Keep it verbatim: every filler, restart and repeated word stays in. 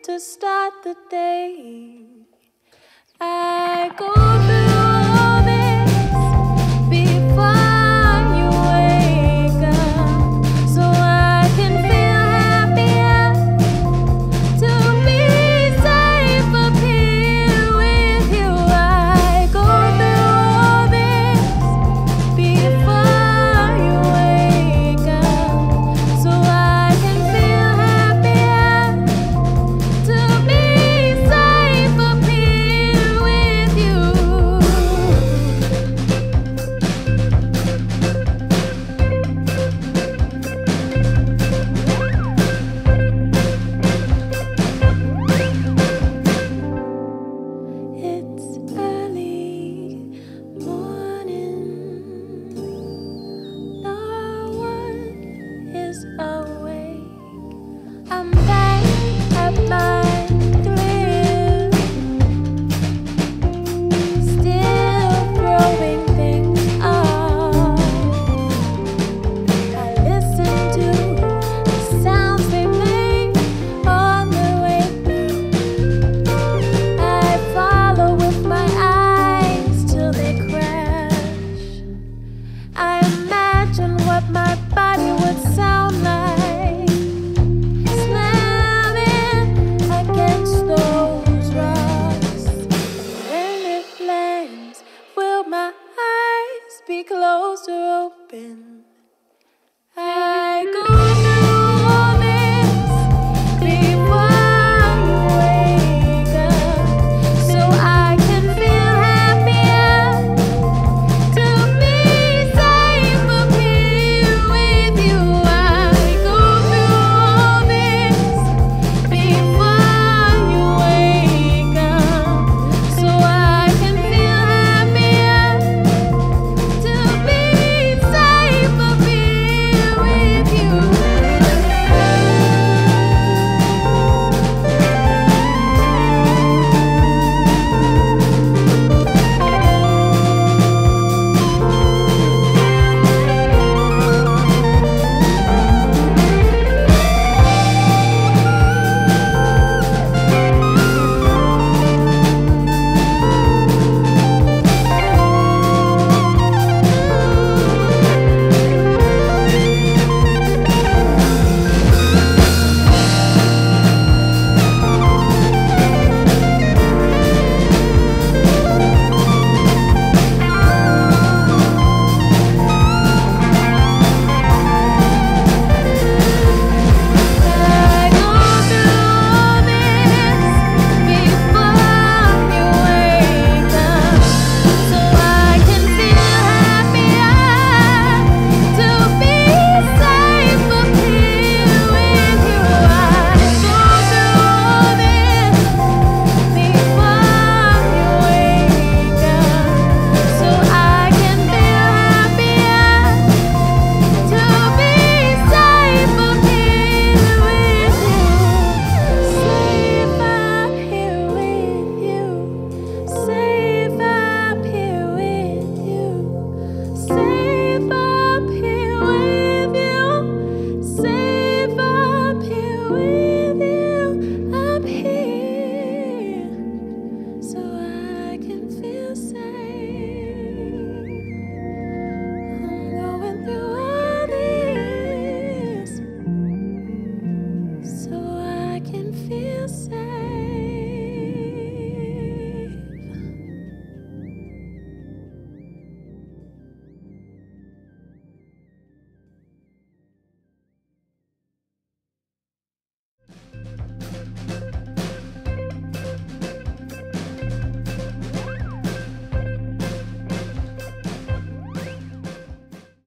to start the day. I go through all this before you wake up, so I can feel happier to be safe up here with you. I go through all this before you wake up, so I can feel happier to be safe up here with you. It's early morning. No one is awake. I'm back at my crib, still throwing things off. I listen to the sounds they make on the way through. I follow with my eyes till they crash. I imagine what my body would sound like, slamming against those rocks. When it lands, will my eyes be closed or open? I go through all this before you wake up, so I can feel happier to be safe up here with you. I go through all this before you wake up, so I can feel happier to be safe up here with you. I go through all this before you wake up, so I can feel happier to be safe up here with you. I go through all this before you wake up, so I can feel happier to be safe up here with you. Safe up here with you. Safe up here with you. Safe up here with you. Safe up here with you. Up here, so I can feel safe. I'm going through all this, so I can feel safe.